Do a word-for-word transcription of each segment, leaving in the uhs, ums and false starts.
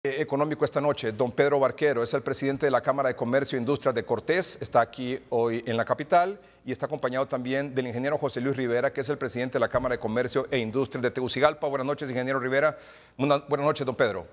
Económico esta noche. Don Pedro Barquero es el presidente de la Cámara de Comercio e Industrias de Cortés, está aquí hoy en la capital y está acompañado también del ingeniero José Luis Rivera, que es el presidente de la Cámara de Comercio e Industrias de Tegucigalpa. Buenas noches, ingeniero Rivera. Buenas noches, don Pedro.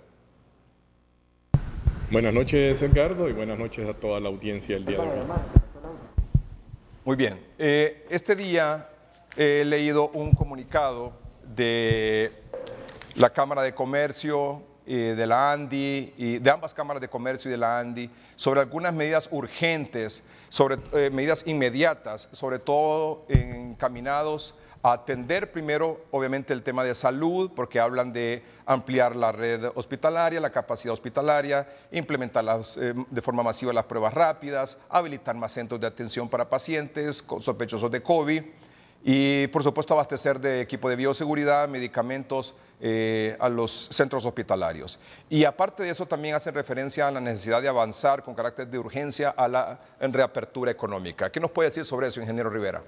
Buenas noches, Edgardo, y buenas noches a toda la audiencia del día de hoy. Muy bien. Eh, este día he leído un comunicado de la Cámara de Comercio de la ANDI y de ambas cámaras de comercio y de la ANDI sobre algunas medidas urgentes, sobre eh, medidas inmediatas, sobre todo encaminados a atender primero obviamente el tema de salud, porque hablan de ampliar la red hospitalaria, la capacidad hospitalaria, implementar las, eh, de forma masiva las pruebas rápidas, habilitar más centros de atención para pacientes con sospechosos de COVID y por supuesto abastecer de equipo de bioseguridad, medicamentos eh, a los centros hospitalarios. Y aparte de eso también hacen referencia a la necesidad de avanzar con carácter de urgencia a la en reapertura económica. ¿Qué nos puede decir sobre eso, ingeniero Rivera?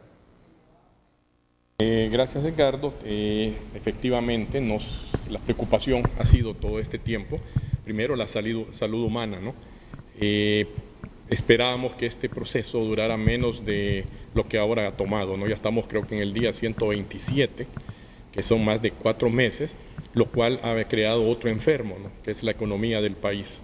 Eh, gracias, Edgardo. Eh, efectivamente, nos, la preocupación ha sido todo este tiempo, primero la salud, salud humana, ¿no? Eh, Esperábamos que este proceso durara menos de lo que ahora ha tomado, ¿no? Ya estamos creo que en el día ciento veintisiete, que son más de cuatro meses, lo cual ha creado otro enfermo, ¿no? Que es la economía del país.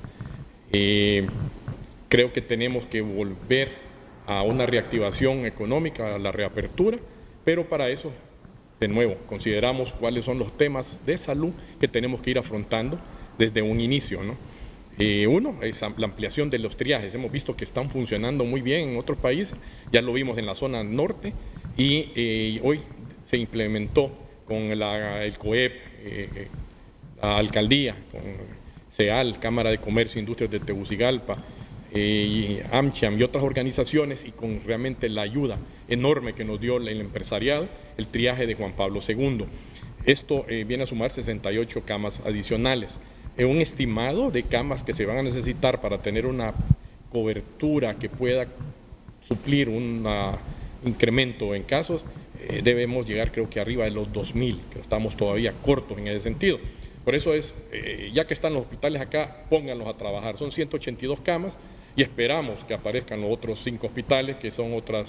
Eh, creo que tenemos que volver a una reactivación económica, a la reapertura, pero para eso, de nuevo, consideramos cuáles son los temas de salud que tenemos que ir afrontando desde un inicio, ¿no? Eh, uno es la ampliación de los triajes. Hemos visto que están funcionando muy bien en otros países, ya lo vimos en la zona norte y eh, hoy se implementó con la, el COEP, eh, la alcaldía, con CEAL, Cámara de Comercio e Industrias de Tegucigalpa, eh, y AmCham y otras organizaciones, y con realmente la ayuda enorme que nos dio el empresariado, el triaje de Juan Pablo segundo. Esto eh, viene a sumar sesenta y ocho camas adicionales. Un estimado de camas que se van a necesitar para tener una cobertura que pueda suplir un incremento en casos, eh, debemos llegar creo que arriba de los dos mil, que estamos todavía cortos en ese sentido. Por eso es, eh, ya que están los hospitales acá, pónganlos a trabajar. Son ciento ochenta y dos camas y esperamos que aparezcan los otros cinco hospitales, que son otras,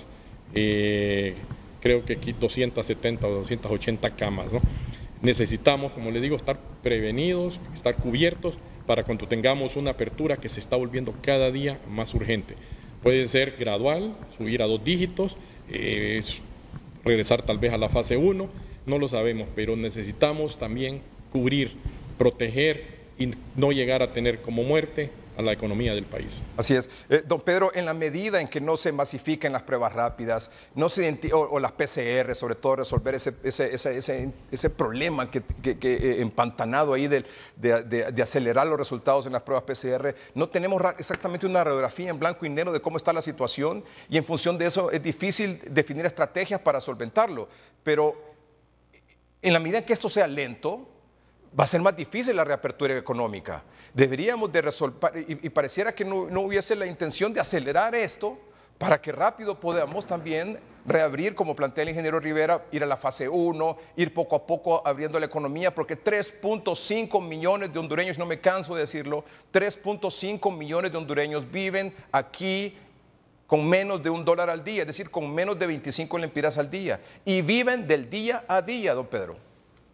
eh, creo que aquí doscientas setenta o doscientas ochenta camas, ¿no? Necesitamos, como les digo, estar prevenidos, estar cubiertos para cuando tengamos una apertura que se está volviendo cada día más urgente. Puede ser gradual, subir a dos dígitos, eh, regresar tal vez a la fase uno, no lo sabemos, pero necesitamos también cubrir, proteger y no llegar a tener como muerte a la economía del país. Así es. Eh, don Pedro, en la medida en que no se masifiquen las pruebas rápidas, no se o, o las P C R, sobre todo resolver ese, ese, ese, ese, ese problema que, que, que eh, empantanado ahí de, de, de, de acelerar los resultados en las pruebas P C R, no tenemos exactamente una radiografía en blanco y negro de cómo está la situación y en función de eso es difícil definir estrategias para solventarlo. Pero en la medida en que esto sea lento, va a ser más difícil la reapertura económica. Deberíamos de resolver, y, y pareciera que no, no hubiese la intención de acelerar esto para que rápido podamos también reabrir, como plantea el ingeniero Rivera, ir a la fase uno, ir poco a poco abriendo la economía, porque tres punto cinco millones de hondureños, no me canso de decirlo, tres punto cinco millones de hondureños viven aquí con menos de un dólar al día, es decir, con menos de veinticinco lempiras al día, y viven del día a día, don Pedro.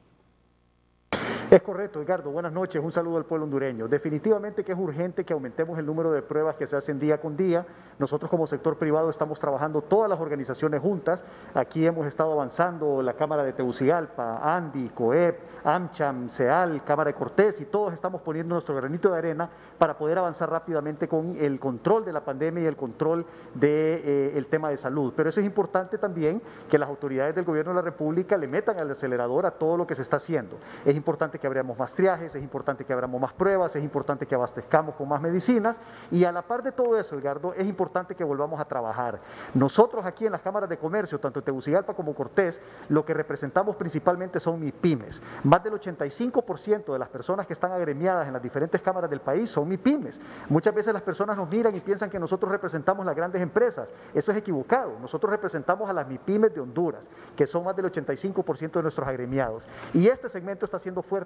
Es correcto, Edgardo. Buenas noches. Un saludo al pueblo hondureño. Definitivamente que es urgente que aumentemos el número de pruebas que se hacen día con día. Nosotros como sector privado estamos trabajando todas las organizaciones juntas. Aquí hemos estado avanzando la Cámara de Tegucigalpa, ANDI, COEP, AmCham, CEAL, Cámara de Cortés, y todos estamos poniendo nuestro granito de arena para poder avanzar rápidamente con el control de la pandemia y el control del de, eh, tema de salud. Pero eso es importante también que las autoridades del Gobierno de la República le metan al acelerador a todo lo que se está haciendo. Es importante que abramos más triajes, es importante que abramos más pruebas, es importante que abastezcamos con más medicinas, y a la par de todo eso, Edgardo, es importante que volvamos a trabajar. Nosotros aquí en las cámaras de comercio, tanto en Tegucigalpa como Cortés, lo que representamos principalmente son MIPYMES. Más del ochenta y cinco por ciento de las personas que están agremiadas en las diferentes cámaras del país son MIPYMES. Muchas veces las personas nos miran y piensan que nosotros representamos las grandes empresas. Eso es equivocado. Nosotros representamos a las MIPYMES de Honduras, que son más del ochenta y cinco por ciento de nuestros agremiados. Y este segmento está siendo fuerte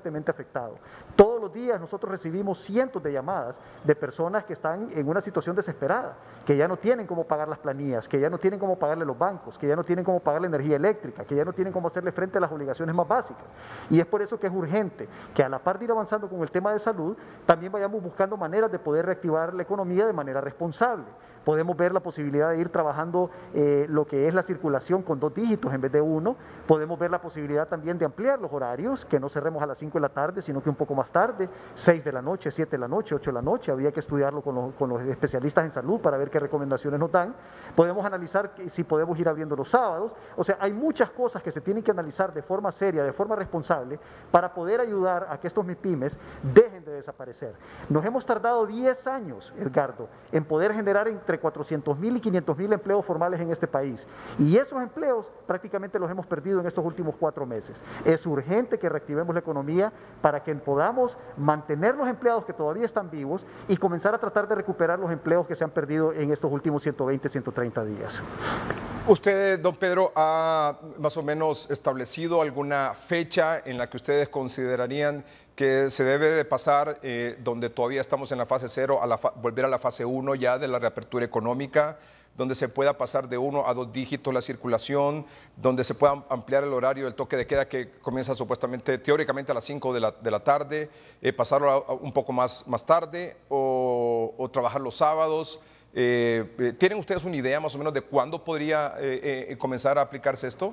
fuertemente afectado. Todos los días nosotros recibimos cientos de llamadas de personas que están en una situación desesperada, que ya no tienen cómo pagar las planillas, que ya no tienen cómo pagarle los bancos, que ya no tienen cómo pagar la energía eléctrica, que ya no tienen cómo hacerle frente a las obligaciones más básicas. Y es por eso que es urgente que a la par de ir avanzando con el tema de salud, también vayamos buscando maneras de poder reactivar la economía de manera responsable. Podemos ver la posibilidad de ir trabajando eh, lo que es la circulación con dos dígitos en vez de uno. Podemos ver la posibilidad también de ampliar los horarios, que no cerremos a las cinco de la tarde, sino que un poco más tarde, seis de la noche, siete de la noche, ocho de la noche. Habría que estudiarlo con los, con los especialistas en salud para ver qué recomendaciones nos dan. Podemos analizar si podemos ir abriendo los sábados. O sea, hay muchas cosas que se tienen que analizar de forma seria, de forma responsable, para poder ayudar a que estos MIPYMES dejen de desaparecer. Nos hemos tardado diez años, Edgardo, en poder generar entre cuatrocientos mil y quinientos mil empleos formales en este país. Y esos empleos prácticamente los hemos perdido en estos últimos cuatro meses. Es urgente que reactivemos la economía para que podamos mantener los empleados que todavía están vivos y comenzar a tratar de recuperar los empleos que se han perdido en estos últimos ciento veinte, ciento treinta días. ¿Usted, don Pedro, ha más o menos establecido alguna fecha en la que ustedes considerarían que se debe de pasar, eh, donde todavía estamos en la fase cero, a la fa- volver a la fase uno ya de la reapertura económica, donde se pueda pasar de uno a dos dígitos la circulación, donde se pueda ampliar el horario del toque de queda que comienza supuestamente, teóricamente a las cinco de la, de la tarde, eh, pasarlo a, a un poco más, más tarde o, o trabajar los sábados? Eh, ¿Tienen ustedes una idea más o menos de cuándo podría eh, eh, comenzar a aplicarse esto?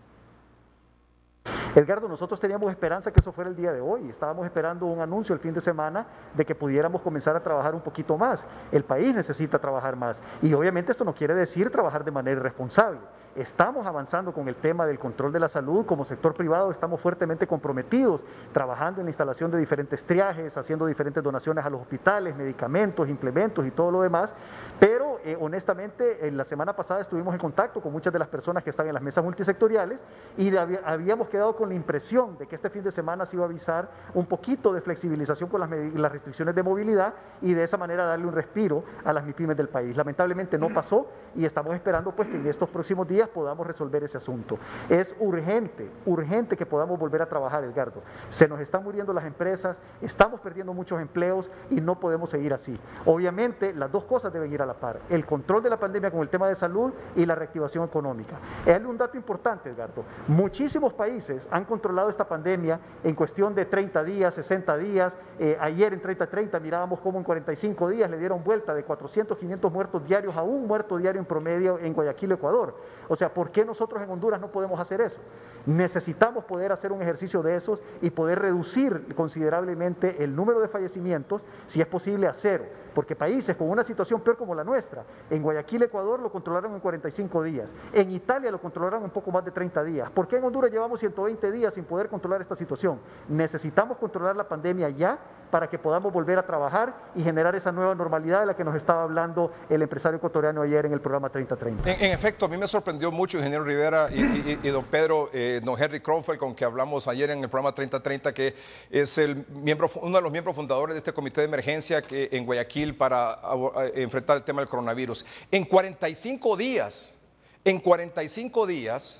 Edgardo, nosotros teníamos esperanza que eso fuera el día de hoy. Estábamos esperando un anuncio el fin de semana de que pudiéramos comenzar a trabajar un poquito más. El país necesita trabajar más. Y obviamente esto no quiere decir trabajar de manera irresponsable. Estamos avanzando con el tema del control de la salud. Como sector privado estamos fuertemente comprometidos, trabajando en la instalación de diferentes triajes, haciendo diferentes donaciones a los hospitales, medicamentos, implementos y todo lo demás. Pero eh, honestamente, en la semana pasada estuvimos en contacto con muchas de las personas que están en las mesas multisectoriales y había, habíamos quedado con la impresión de que este fin de semana se iba a avisar un poquito de flexibilización con las, las restricciones de movilidad y de esa manera darle un respiro a las MIPYMES del país. Lamentablemente no pasó y estamos esperando pues que en estos próximos días podamos resolver ese asunto. Es urgente, urgente que podamos volver a trabajar, Edgardo. Se nos están muriendo las empresas, estamos perdiendo muchos empleos y no podemos seguir así. Obviamente las dos cosas deben ir a la par, el control de la pandemia con el tema de salud y la reactivación económica. Es un dato importante, Edgardo. Muchísimos países han controlado esta pandemia en cuestión de treinta días, sesenta días. Eh, ayer en treinta treinta mirábamos cómo en cuarenta y cinco días le dieron vuelta de cuatrocientos, quinientos muertos diarios a un muerto diario en promedio en Guayaquil, Ecuador. O sea, ¿por qué nosotros en Honduras no podemos hacer eso? Necesitamos poder hacer un ejercicio de esos y poder reducir considerablemente el número de fallecimientos, si es posible a cero, porque países con una situación peor como la nuestra, en Guayaquil, Ecuador, lo controlaron en cuarenta y cinco días, en Italia lo controlaron un poco más de treinta días. ¿Por qué en Honduras llevamos ciento veinte días sin poder controlar esta situación? Necesitamos controlar la pandemia ya para que podamos volver a trabajar y generar esa nueva normalidad de la que nos estaba hablando el empresario ecuatoriano ayer en el programa treinta treinta. En, en efecto, a mí me sorprendió mucho, ingeniero Rivera y, y, y don Pedro, eh, don Henry Kronfeld, con que hablamos ayer en el programa treinta treinta, que es el miembro, uno de los miembros fundadores de este comité de emergencia que, en Guayaquil para a, a, enfrentar el tema del coronavirus. En cuarenta y cinco días, en cuarenta y cinco días,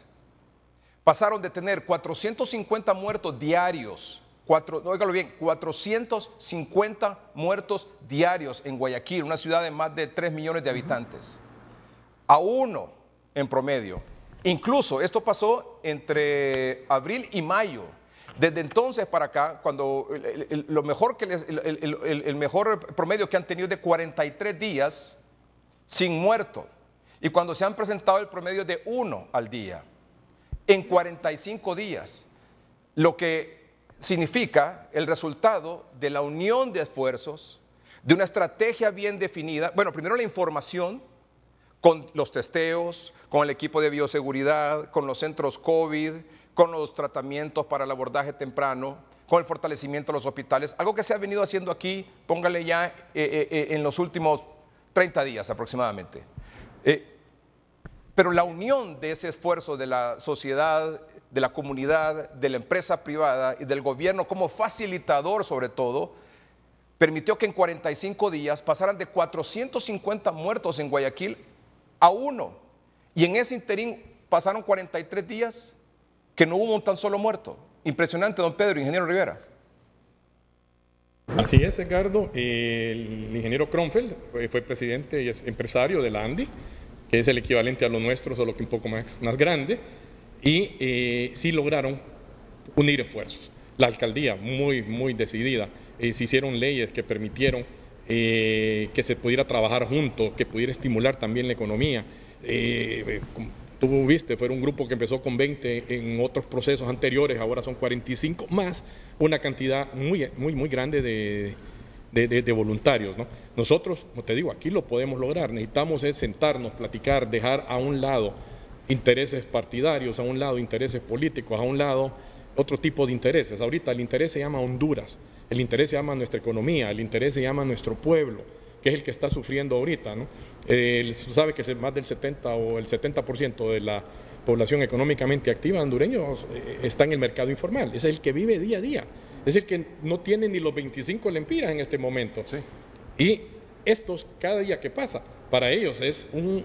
pasaron de tener cuatrocientos cincuenta muertos diarios, cuatro, óigalo bien, cuatrocientos cincuenta muertos diarios en Guayaquil, una ciudad de más de tres millones de habitantes, a uno en promedio. Incluso esto pasó entre abril y mayo. Desde entonces para acá, cuando el, el, el, lo mejor que les, el, el, el mejor promedio que han tenido es de cuarenta y tres días sin muerto, y cuando se han presentado el promedio de uno al día, en cuarenta y cinco días, lo que significa el resultado de la unión de esfuerzos, de una estrategia bien definida. Bueno, primero la información, con los testeos, con el equipo de bioseguridad, con los centros COVID, con los tratamientos para el abordaje temprano, con el fortalecimiento de los hospitales, algo que se ha venido haciendo aquí, póngale ya eh, eh, en los últimos treinta días aproximadamente. Eh, pero la unión de ese esfuerzo de la sociedad, de la comunidad, de la empresa privada y del gobierno como facilitador sobre todo, permitió que en cuarenta y cinco días pasaran de cuatrocientos cincuenta muertos en Guayaquil a uno. Y en ese interín pasaron cuarenta y tres días que no hubo un tan solo muerto. Impresionante, don Pedro, ingeniero Rivera. Así es, Edgardo. El ingeniero Kronfeld fue presidente y es empresario de la ANDI, que es el equivalente a lo nuestro, solo que un poco más, más grande, y eh, sí lograron unir esfuerzos. La alcaldía, muy, muy decidida, eh, se hicieron leyes que permitieron eh, que se pudiera trabajar juntos, que pudiera estimular también la economía. Eh, Tú viste, fue un grupo que empezó con veinte en otros procesos anteriores, ahora son cuarenta y cinco, más una cantidad muy, muy, muy grande de, de, de, de voluntarios, ¿no? Nosotros, como te digo, aquí lo podemos lograr, necesitamos es sentarnos, platicar, dejar a un lado intereses partidarios, a un lado intereses políticos, a un lado otro tipo de intereses. Ahorita el interés se llama Honduras, el interés se llama nuestra economía, el interés se llama nuestro pueblo, que es el que está sufriendo ahorita, ¿no? Eh, sabe que más del setenta o el setenta por ciento de la población económicamente activa hondureños eh, está en el mercado informal, es el que vive día a día, es el que no tiene ni los veinticinco lempiras en este momento. Sí. Y estos, cada día que pasa, para ellos es un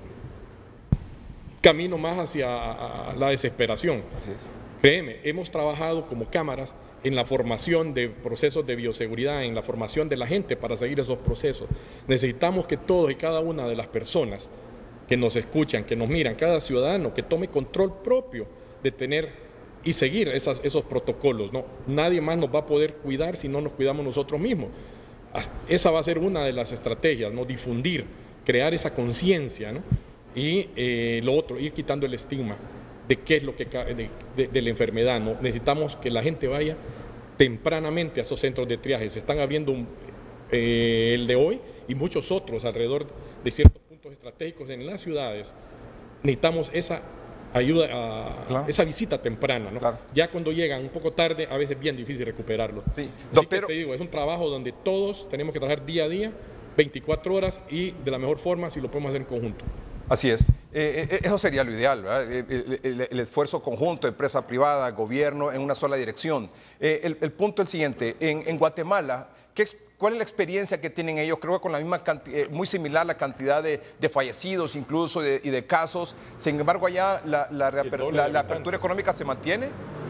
camino más hacia la desesperación. Así es. Créeme, hemos trabajado como cámaras en la formación de procesos de bioseguridad, en la formación de la gente para seguir esos procesos. Necesitamos que todos y cada una de las personas que nos escuchan, que nos miran, cada ciudadano que tome control propio de tener y seguir esas, esos protocolos, ¿no? Nadie más nos va a poder cuidar si no nos cuidamos nosotros mismos. Esa va a ser una de las estrategias, ¿no? Difundir, crear esa conciencia, ¿no? Y eh, lo otro, ir quitando el estigma de qué es lo que de, de, de la enfermedad, ¿no? Necesitamos que la gente vaya tempranamente a esos centros de triaje. Se están abriendo un, eh, el de hoy y muchos otros alrededor de ciertos puntos estratégicos en las ciudades. Necesitamos esa ayuda, a, claro. esa visita temprana, ¿no? Claro. Ya cuando llegan un poco tarde, a veces es bien difícil recuperarlo. Sí. Así que te digo, es un trabajo donde todos tenemos que trabajar día a día, veinticuatro horas y de la mejor forma si lo podemos hacer en conjunto. Así es. Eh, eh, eso sería lo ideal, ¿verdad? El, el, el esfuerzo conjunto, empresa privada, gobierno, en una sola dirección. Eh, el, el punto es el siguiente, en, en Guatemala, ¿qué, ¿cuál es la experiencia que tienen ellos? Creo que con la misma cantidad, muy similar la cantidad de, de fallecidos incluso de, y de casos. Sin embargo, allá la, la, la, la, la apertura económica se mantiene.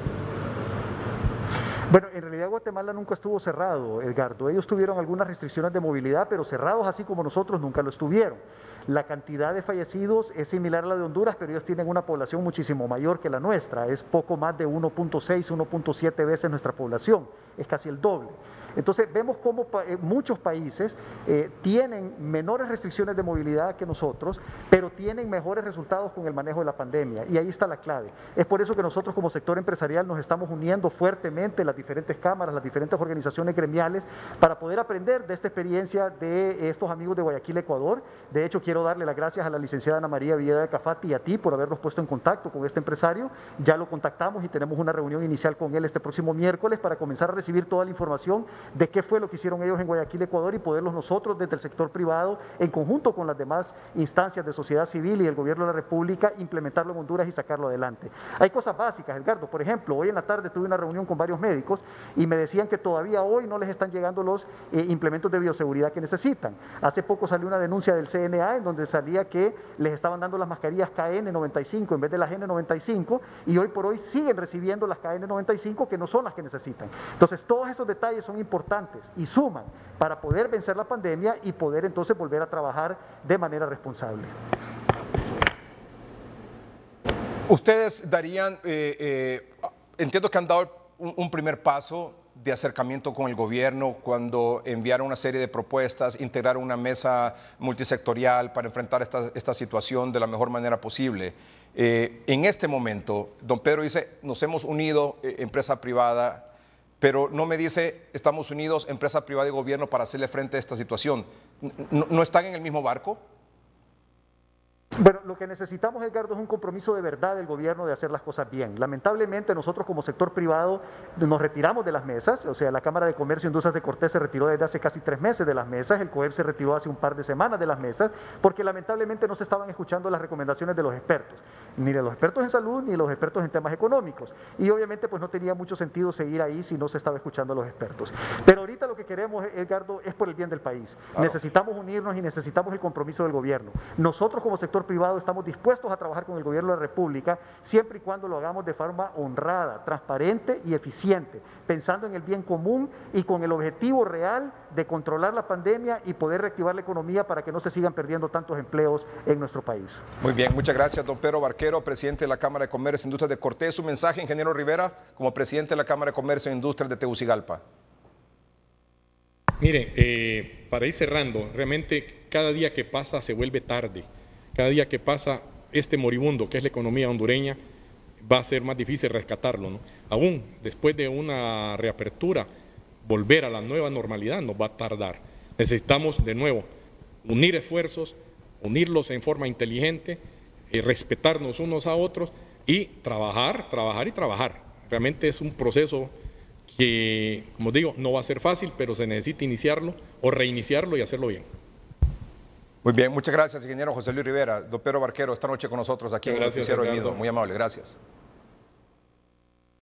Bueno, en realidad Guatemala nunca estuvo cerrado, Edgardo. Ellos tuvieron algunas restricciones de movilidad, pero cerrados así como nosotros nunca lo estuvieron. La cantidad de fallecidos es similar a la de Honduras, pero ellos tienen una población muchísimo mayor que la nuestra. Es poco más de uno punto seis, uno punto siete veces nuestra población. Es casi el doble. Entonces vemos cómo pa eh, muchos países eh, tienen menores restricciones de movilidad que nosotros, pero tienen mejores resultados con el manejo de la pandemia, y ahí está la clave. Es por eso que nosotros como sector empresarial nos estamos uniendo fuertemente, las diferentes cámaras, las diferentes organizaciones gremiales, para poder aprender de esta experiencia de estos amigos de Guayaquil, Ecuador. De hecho, quiero darle las gracias a la licenciada Ana María Villeda de Cafati y a ti por habernos puesto en contacto con este empresario. Ya lo contactamos y tenemos una reunión inicial con él este próximo miércoles para comenzar a recibir toda la información de qué fue lo que hicieron ellos en Guayaquil, Ecuador, y poderlos nosotros desde el sector privado, en conjunto con las demás instancias de sociedad civil y el gobierno de la República, implementarlo en Honduras y sacarlo adelante. Hay cosas básicas, Edgardo. Por ejemplo, hoy en la tarde tuve una reunión con varios médicos y me decían que todavía hoy no les están llegando los eh, implementos de bioseguridad que necesitan. Hace poco salió una denuncia del C N A en donde salía que les estaban dando las mascarillas K N noventa y cinco en vez de las N noventa y cinco, y hoy por hoy siguen recibiendo las K N noventa y cinco que no son las que necesitan. Entonces, todos esos detalles son importantes y suman para poder vencer la pandemia y poder entonces volver a trabajar de manera responsable. Ustedes darían, eh, eh, entiendo que han dado un, un primer paso de acercamiento con el gobierno cuando enviaron una serie de propuestas, integraron una mesa multisectorial para enfrentar esta, esta situación de la mejor manera posible. Eh, en este momento, don Pedro dice, nos hemos unido, eh, empresa privada, pero no me dice, estamos unidos, empresa privada y gobierno, para hacerle frente a esta situación. ¿No, no están en el mismo barco? Bueno, lo que necesitamos, Edgardo, es un compromiso de verdad del gobierno de hacer las cosas bien. Lamentablemente nosotros como sector privado nos retiramos de las mesas, o sea, la Cámara de Comercio e Industrias de Cortés se retiró desde hace casi tres meses de las mesas, el COEP se retiró hace un par de semanas de las mesas, porque lamentablemente no se estaban escuchando las recomendaciones de los expertos, ni de los expertos en salud, ni de los expertos en temas económicos, y obviamente pues no tenía mucho sentido seguir ahí si no se estaba escuchando a los expertos. Pero ahorita lo que queremos, Edgardo, es por el bien del país. Claro. Necesitamos unirnos y necesitamos el compromiso del gobierno. Nosotros como sector sector privado estamos dispuestos a trabajar con el gobierno de la República, siempre y cuando lo hagamos de forma honrada, transparente y eficiente, pensando en el bien común y con el objetivo real de controlar la pandemia y poder reactivar la economía para que no se sigan perdiendo tantos empleos en nuestro país. Muy bien, muchas gracias, don Pedro Barquero, presidente de la Cámara de Comercio e Industrias de Cortés. Su mensaje, ingeniero Rivera, como presidente de la Cámara de Comercio e Industrias de Tegucigalpa. Mire, eh, para ir cerrando, realmente cada día que pasa se vuelve tarde. Cada día que pasa este moribundo que es la economía hondureña va a ser más difícil rescatarlo, ¿no? Aún después de una reapertura, volver a la nueva normalidad nos va a tardar. Necesitamos de nuevo unir esfuerzos, unirlos en forma inteligente, eh, respetarnos unos a otros y trabajar, trabajar y trabajar. Realmente es un proceso que, como digo, no va a ser fácil, pero se necesita iniciarlo o reiniciarlo y hacerlo bien. Muy bien, muchas gracias, ingeniero José Luis Rivera. Don Pedro Barquero, esta noche con nosotros aquí en el Noticiero del Nido. Muy amable, gracias.